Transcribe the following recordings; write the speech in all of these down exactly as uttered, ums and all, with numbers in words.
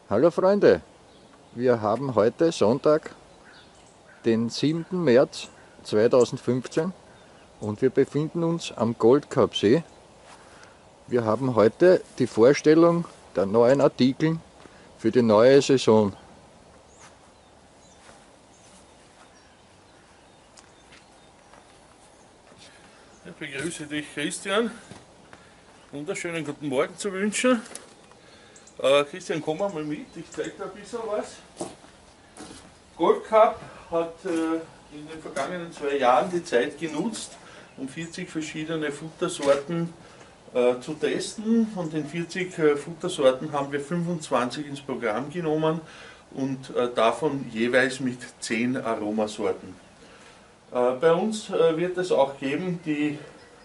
Hallo Freunde, wir haben heute Sonntag, den siebten März zweitausendfünfzehn und wir befinden uns am Goldkapsee. Wir haben heute die Vorstellung der neuen Artikel für die neue Saison. Ich begrüße dich, Christian. Wunderschönen guten Morgen zu wünschen. Äh, Christian, komm mal mit, ich zeige dir ein bisschen was. Goldcup hat äh, in den vergangenen zwei Jahren die Zeit genutzt, um vierzig verschiedene Futtersorten äh, zu testen. Von den vierzig äh, Futtersorten haben wir fünfundzwanzig ins Programm genommen und äh, davon jeweils mit zehn Aromasorten. Äh, bei uns äh, wird es auch geben die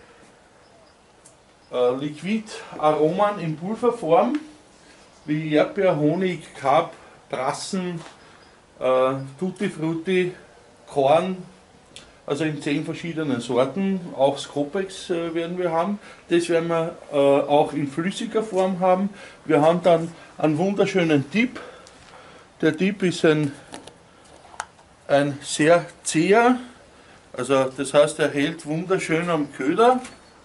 äh, Liquidaromen in Pulverform, wie Erdbeer, Honig, Kap, Brassen, äh, Tutti Frutti, Korn, also in zehn verschiedenen Sorten. Auch Scopex äh, werden wir haben. Das werden wir äh, auch in flüssiger Form haben. Wir haben dann einen wunderschönen Dip. Der Dip ist ein, ein sehr zäher, also das heißt, er hält wunderschön am Köder.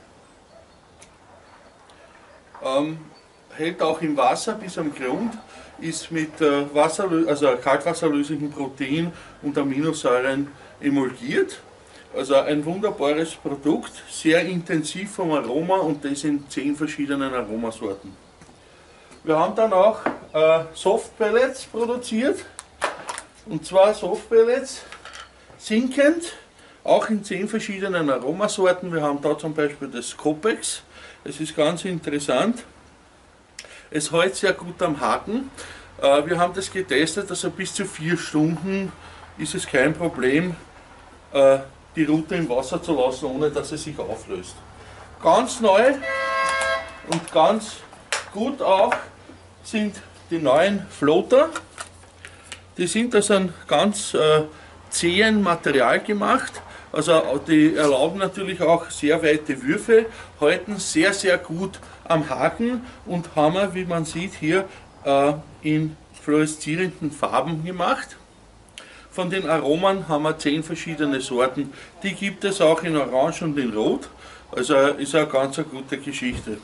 Ähm, hält auch im Wasser bis am Grund, ist mit äh, Wasser, also kaltwasserlöslichen Protein und Aminosäuren emulgiert. Also ein wunderbares Produkt, sehr intensiv vom Aroma und das in zehn verschiedenen Aromasorten. Wir haben dann auch äh, Soft Pellets produziert, und zwar Soft Pellets sinkend, auch in zehn verschiedenen Aromasorten. Wir haben da zum Beispiel das Scopex, das ist ganz interessant. Es hält sehr gut am Haken. Wir haben das getestet, also bis zu vier Stunden ist es kein Problem, die Rute im Wasser zu lassen, ohne dass es sich auflöst. Ganz neu und ganz gut auch sind die neuen Floater. Die sind aus einem ganz zähen Material gemacht. Also die erlauben natürlich auch sehr weite Würfe, halten sehr sehr gut am Haken und haben, wie man sieht, hier äh, in fluoreszierenden Farben gemacht. Von den Aromen haben wir zehn verschiedene Sorten. Die gibt es auch in Orange und in Rot. Also ist eine ganz eine gute Geschichte.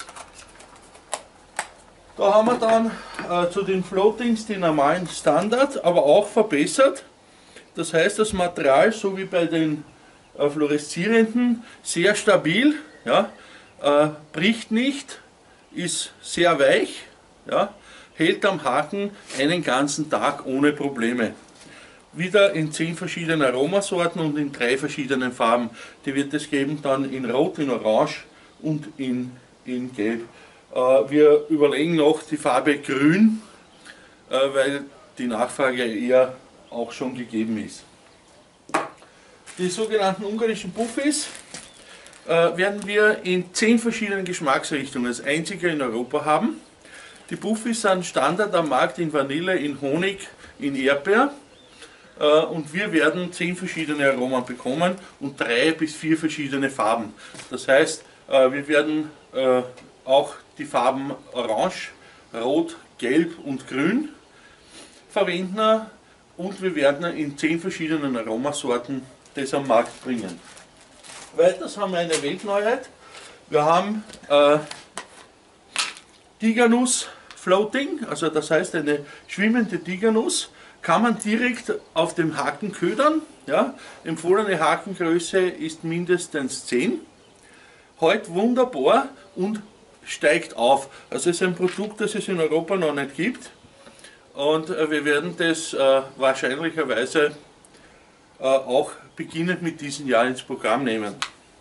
Da haben wir dann äh, zu den Floatings die normalen Standard, aber auch verbessert. Das heißt, das Material, so wie bei den äh, fluoreszierenden, sehr stabil, ja, äh, bricht nicht, ist sehr weich, ja, hält am Haken einen ganzen Tag ohne Probleme. Wieder in zehn verschiedenen Aromasorten und in drei verschiedenen Farben. Die wird es geben dann in Rot, in Orange und in, in Gelb. Äh, wir überlegen noch die Farbe Grün, äh, weil die Nachfrage eher auch schon gegeben ist. Die sogenannten ungarischen Puffis äh, werden wir in zehn verschiedenen Geschmacksrichtungen als einziger in Europa haben. Die Puffis sind Standard am Markt in Vanille, in Honig, in Erdbeer äh, und wir werden zehn verschiedene Aromen bekommen und drei bis vier verschiedene Farben. Das heißt, äh, wir werden äh, auch die Farben Orange, Rot, Gelb und Grün verwenden. Und wir werden in zehn verschiedenen Aromasorten das am Markt bringen. Weiters haben wir eine Weltneuheit. Wir haben äh, Tigernuss Floating, also das heißt eine schwimmende Tigernuss, kann man direkt auf dem Haken ködern. Ja? Empfohlene Hakengröße ist mindestens zehn. Hält wunderbar und steigt auf. Also es ist ein Produkt, das es in Europa noch nicht gibt. Und wir werden das äh, wahrscheinlicherweise äh, auch beginnend mit diesem Jahr ins Programm nehmen.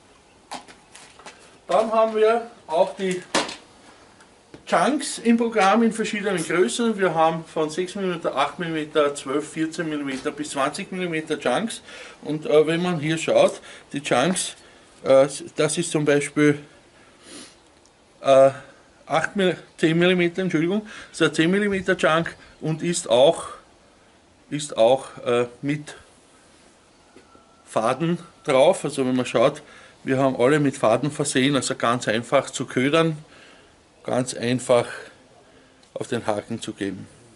Dann haben wir auch die Chunks im Programm in verschiedenen Größen. Wir haben von sechs Millimeter, acht Millimeter, zwölf, vierzehn Millimeter bis zwanzig Millimeter Chunks. Und äh, wenn man hier schaut, die Chunks, äh, das ist zum Beispiel äh, zehn Millimeter, Entschuldigung, das ist ein zehn Millimeter Chunk und ist auch, ist auch äh, mit Faden drauf. Also wenn man schaut, wir haben alle mit Faden versehen, also ganz einfach zu ködern, ganz einfach auf den Haken zu geben.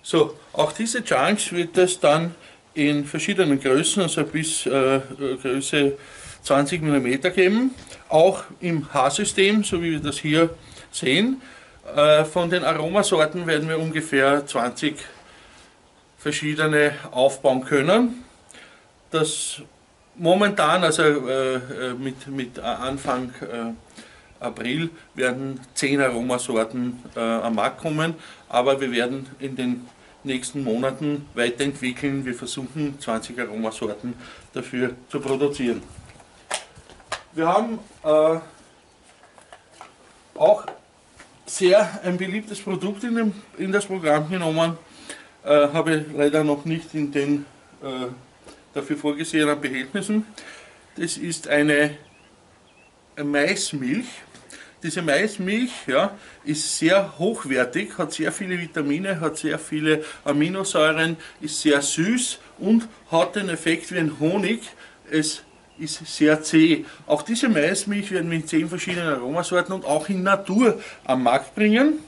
So, auch diese Chunks wird es dann in verschiedenen Größen, also bis äh, Größe zwanzig Millimeter geben, auch im Haarsystem, so wie wir das hier sehen. Äh, von den Aromasorten werden wir ungefähr zwanzig verschiedene aufbauen können. Das momentan, also äh, mit, mit Anfang äh, April, werden zehn Aromasorten äh, am Markt kommen, aber wir werden in den nächsten Monaten weiterentwickeln. Wir versuchen zwanzig Aromasorten dafür zu produzieren. Wir haben äh, auch sehr ein beliebtes Produkt in, dem, in das Programm genommen, äh, habe leider noch nicht in den äh, dafür vorgesehenen Behältnissen. Das ist eine Maismilch. Diese Maismilch, ja, ist sehr hochwertig, hat sehr viele Vitamine, hat sehr viele Aminosäuren, ist sehr süß und hat den Effekt wie ein Honig. Es ist sehr zäh. Auch diese Maismilch werden wir in zehn verschiedenen Aromasorten und auch in Natur am Markt bringen.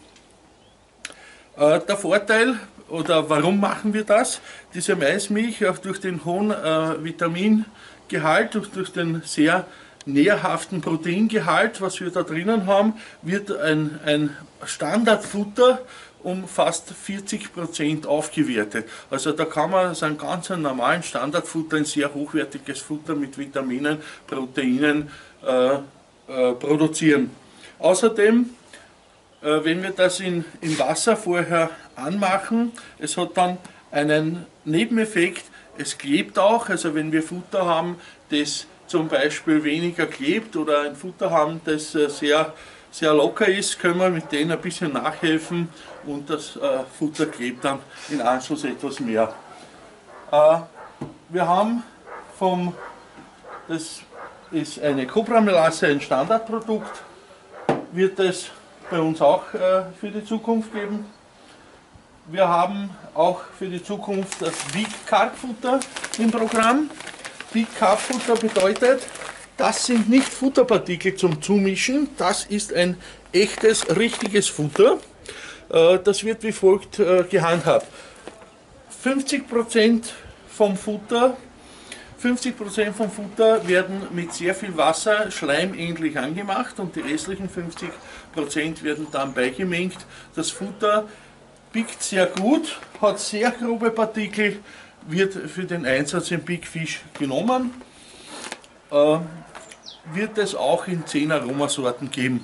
Äh, der Vorteil, oder warum machen wir das? Diese Maismilch, auch durch den hohen äh, Vitamingehalt, durch, durch den sehr nährhaften Proteingehalt, was wir da drinnen haben, wird ein, ein Standardfutter um fast vierzig Prozent aufgewertet. Also da kann man so einen ganz normalen Standardfutter, ein sehr hochwertiges Futter mit Vitaminen, Proteinen äh, äh, produzieren. Außerdem, äh, wenn wir das in, in Wasser vorher anmachen, es hat dann einen Nebeneffekt, es klebt auch, also wenn wir Futter haben, das zum Beispiel weniger klebt oder ein Futter haben, das sehr, sehr locker ist, können wir mit denen ein bisschen nachhelfen und das äh, Futter klebt dann in Anschluss etwas mehr. Äh, wir haben vom, das ist eine Copra-Melasse, ein Standardprodukt, wird es bei uns auch äh, für die Zukunft geben. Wir haben auch für die Zukunft das Big Carb Futter im Programm. Big Carb Futter bedeutet, das sind nicht Futterpartikel zum Zumischen, das ist ein echtes, richtiges Futter. Das wird wie folgt gehandhabt. fünfzig Prozent vom Futter, fünfzig Prozent vom Futter werden mit sehr viel Wasser schleimähnlich angemacht und die restlichen fünfzig Prozent werden dann beigemengt. Das Futter biegt sehr gut, hat sehr grobe Partikel, wird für den Einsatz im Big Fish genommen, äh, wird es auch in zehn Aromasorten geben.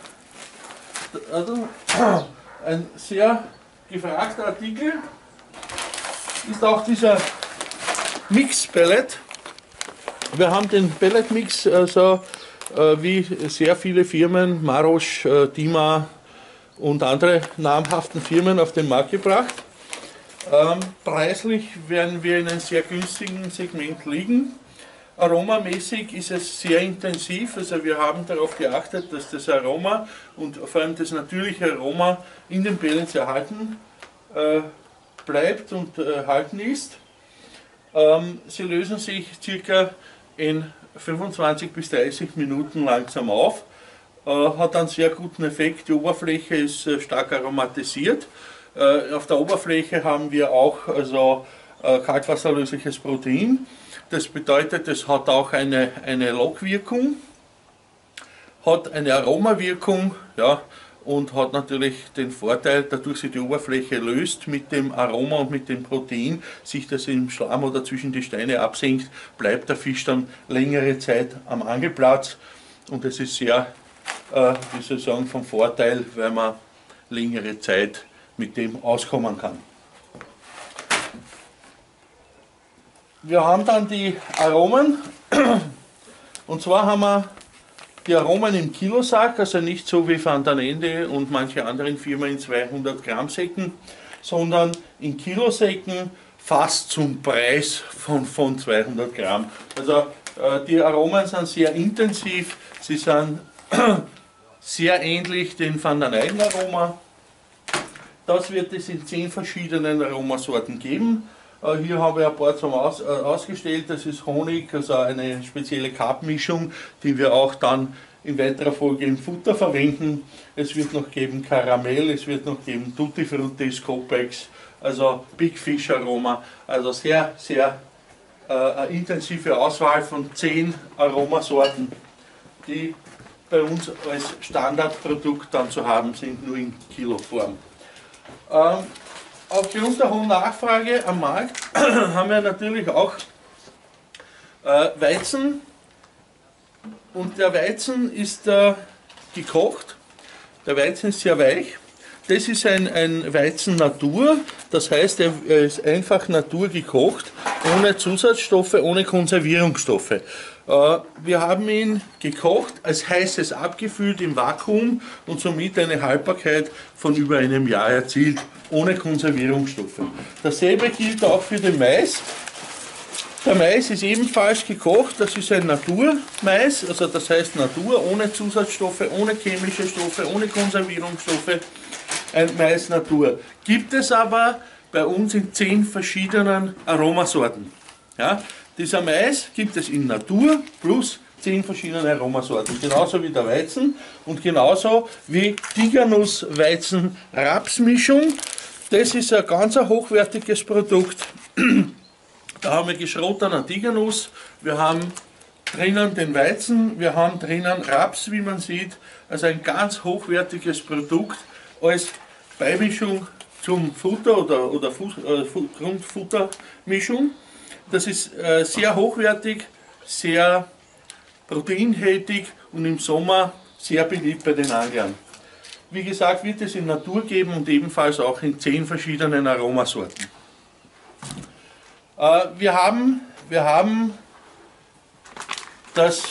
Also, ein sehr gefragter Artikel ist auch dieser Mix Pellet. Wir haben den Pellet Mix, also äh, wie sehr viele Firmen, Marosch, äh, Dima und andere namhaften Firmen auf den Markt gebracht. Ähm, preislich werden wir in einem sehr günstigen Segment liegen. Aromamäßig ist es sehr intensiv, also wir haben darauf geachtet, dass das Aroma und vor allem das natürliche Aroma in den Pellets erhalten äh, bleibt und erhalten äh, ist. Ähm, sie lösen sich circa in fünfundzwanzig bis dreißig Minuten langsam auf, äh, hat einen sehr guten Effekt, die Oberfläche ist äh, stark aromatisiert. Auf der Oberfläche haben wir auch also äh, kaltwasserlösliches Protein. Das bedeutet, es hat auch eine, eine Lockwirkung, hat eine Aromawirkung, ja, und hat natürlich den Vorteil, dadurch sich die Oberfläche löst mit dem Aroma und mit dem Protein, sich das im Schlamm oder zwischen die Steine absenkt, bleibt der Fisch dann längere Zeit am Angelplatz und es ist sehr, äh, wie soll ich sagen, vom Vorteil, weil man längere Zeit mit dem auskommen kann. Wir haben dann die Aromen, und zwar haben wir die Aromen im Kilosack, also nicht so wie Van der Ende und manche anderen Firmen in zweihundert Gramm Säcken, sondern in Kilosäcken fast zum Preis von, von zweihundert Gramm. Also äh, die Aromen sind sehr intensiv, sie sind sehr ähnlich den Van der Eyden Aroma. Das wird es in zehn verschiedenen Aromasorten geben. Hier habe ich ein paar zum Aus, äh, ausgestellt. Das ist Honig, also eine spezielle Carb-Mischung, die wir auch dann in weiterer Folge im Futter verwenden. Es wird noch geben Karamell, es wird noch geben Tutti Frutti, Scopex, also Big Fish Aroma. Also sehr, sehr äh, eine intensive Auswahl von zehn Aromasorten, die bei uns als Standardprodukt dann zu haben sind, nur in Kiloform. Ähm, aufgrund der hohen Nachfrage am Markt haben wir natürlich auch äh, Weizen, und der Weizen ist äh, gekocht. Der Weizen ist sehr weich. Das ist ein, ein Weizen Natur, das heißt, er ist einfach Natur gekocht, ohne Zusatzstoffe, ohne Konservierungsstoffe. Äh, wir haben ihn gekocht, als heißes abgefüllt im Vakuum und somit eine Haltbarkeit von über einem Jahr erzielt, ohne Konservierungsstoffe. Dasselbe gilt auch für den Mais. Der Mais ist ebenfalls gekocht, das ist ein Naturmais, also das heißt Natur, ohne Zusatzstoffe, ohne chemische Stoffe, ohne Konservierungsstoffe, ein Mais Natur. Gibt es aber bei uns in zehn verschiedenen Aromasorten. Ja, dieser Mais gibt es in Natur plus zehn verschiedene Aromasorten, genauso wie der Weizen und genauso wie Tigernuss-Weizen-Raps-Mischung. Das ist ein ganz hochwertiges Produkt. Da haben wir geschrotenen Tigernuss, wir haben drinnen den Weizen, wir haben drinnen Raps, wie man sieht, also ein ganz hochwertiges Produkt als Beimischung zum Futter oder, oder äh, Grundfuttermischung. Das ist äh, sehr hochwertig, sehr proteinhaltig und im Sommer sehr beliebt bei den Anglern. Wie gesagt, wird es in Natur geben und ebenfalls auch in zehn verschiedenen Aromasorten. Äh, wir, haben, wir haben das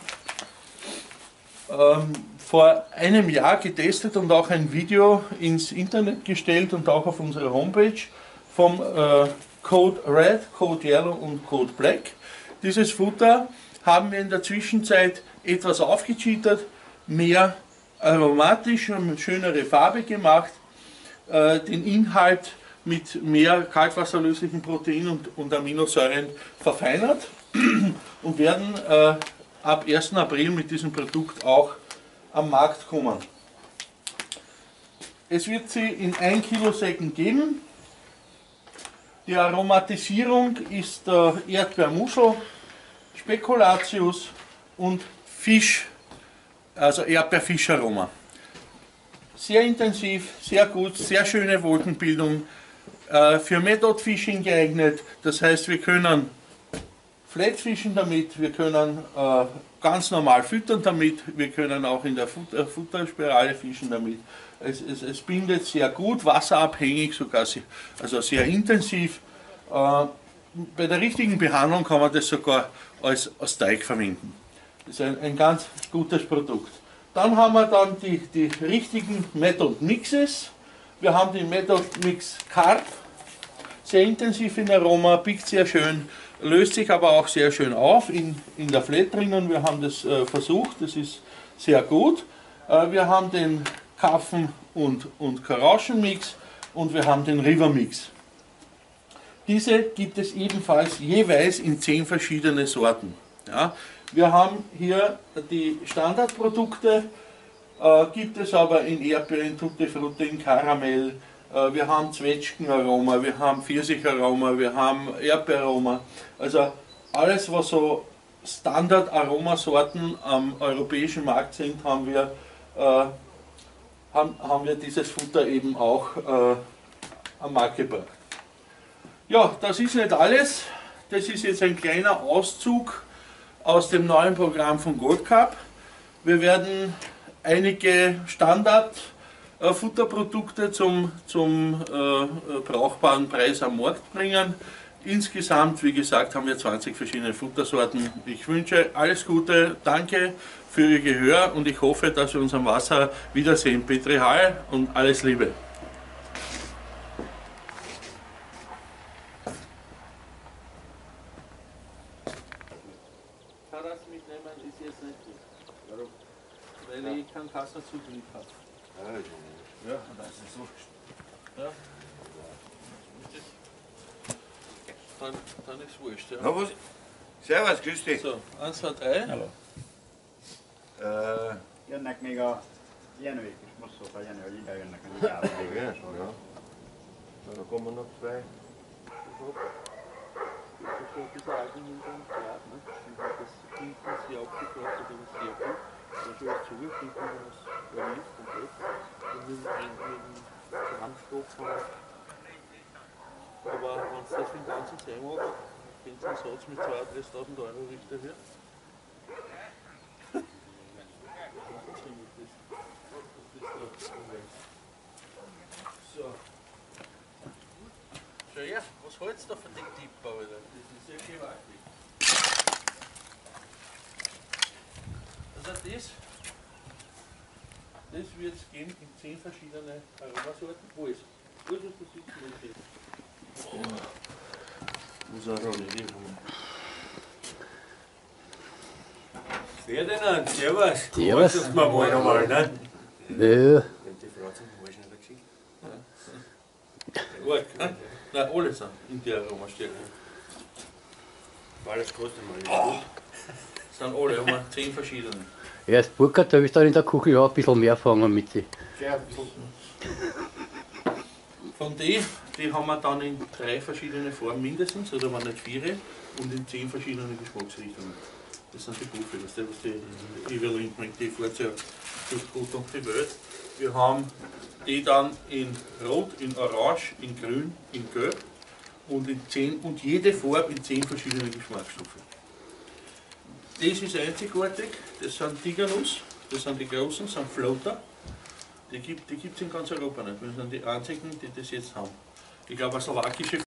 ähm, vor einem Jahr getestet und auch ein Video ins Internet gestellt und auch auf unserer Homepage vom äh, Code Red, Code Yellow und Code Black. Dieses Futter haben wir in der Zwischenzeit etwas aufgecheatet, mehr aromatisch und schönere Farbe gemacht, äh, den Inhalt mit mehr kaltwasserlöslichen Proteinen und, und Aminosäuren verfeinert und werden äh, ab ersten April mit diesem Produkt auch am Markt kommen. Es wird sie in ein Kilo Säcken geben. Die Aromatisierung ist äh, Erdbeermuschel, Spekulatius und Fisch, also Erdbeerfischaroma. Sehr intensiv, sehr gut, sehr schöne Wolkenbildung, äh, für Method Fishing geeignet. Das heißt, wir können Flatfischen damit, wir können äh, ganz normal füttern damit, wir können auch in der Futter, Futterspirale fischen damit. Es, es, es bindet sehr gut, wasserabhängig, sogar sehr, also sehr intensiv. Äh, bei der richtigen Behandlung kann man das sogar als, als Teig verwenden. Das ist ein, ein ganz gutes Produkt. Dann haben wir dann die, die richtigen Method Mixes. Wir haben den Method Mix Carb, sehr intensiv in Aroma, biegt sehr schön, löst sich aber auch sehr schön auf in, in der Flat drinnen. Wir haben das äh, versucht, das ist sehr gut. Äh, wir haben den Karpfen- und, und Karauschen-Mix und wir haben den River-Mix. Diese gibt es ebenfalls jeweils in zehn verschiedene Sorten. Ja. Wir haben hier die Standardprodukte, äh, gibt es aber in Erdbeeren, Tutti Frutti, in Karamell. Äh, wir haben Zwetschgenaroma, wir haben Pfirsicharoma, wir haben Erdbeeraroma. Also alles, was so Standard-Aromasorten am europäischen Markt sind, haben wir, äh, haben, haben wir dieses Futter eben auch äh, am Markt gebracht. Ja, das ist nicht alles. Das ist jetzt ein kleiner Auszug aus dem neuen Programm von Goldcarb. Wir werden einige Standard-Futterprodukte zum, zum äh, brauchbaren Preis am Markt bringen. Insgesamt, wie gesagt, haben wir zwanzig verschiedene Futtersorten. Ich wünsche alles Gute, danke für Ihr Gehör und ich hoffe, dass wir uns am Wasser wiedersehen. Petri Hall und alles Liebe. Ist jetzt nicht gut. Warum? Weil ja. Ich keinen Kassenzugriff habe. Ja, das ist so. Ja. Dann, dann ist es wurscht. Ja. Na, was? Servus, grüß dich. So, eins, zwei, drei. Hello. Äh, Jönnek még a Jenőik is most szólta Jenő, hogy ide jönnek a nyáron. igen, ja. Da kommen noch zwei. Das ist schon ein bisschen Algenhindern, klar, ne? Das hinten sehr abgeflacht oder sehr gut. Dann schon was zugefügt, wenn man es verliest komplett. Und mit dem, mit dem Handstoff. Aber wenn es das für den ganzen Sein macht, wenn es einen Satz mit zweitausend, dreitausend Euro Richter wird. So. Schau her, was hältst du da von den Tipper, Alter? Das ist ja gewaltig. Also das, das wird es geben in zehn verschiedene Aromasorten. Wo ist? Wo ist das da sitzen? Muss auch noch nicht rum. Ferdinand, servus. Servus. Das mal mal nochmal, ne? Ja. Die Frau zum Falschen in der Geschichte. Gut, ne? Nein, alle sind in der Aromastärke. Alles kostet mal. Sind alle, haben wir zehn verschiedene. Ja, als Burkhardt habe ich dann in der Küche auch ein bisschen mehr fangen mit sich. Von denen, die haben wir dann in drei verschiedene Formen mindestens, oder wenn nicht vier, und in zehn verschiedene Geschmacksrichtungen. Das sind die Buffel, das ist was die Evelyn bringt, die fährt ja durch gut um die Welt. Wir haben die dann in Rot, in Orange, in Grün, in Gelb und in zehn und jede Farbe in zehn verschiedene Geschmacksstoffe. Das ist einzigartig, das sind Tigernuss, das sind die großen, das sind Floater. Die gibt es die in ganz Europa nicht, wir sind die einzigen, die das jetzt haben. Ich glaube, eine slowakische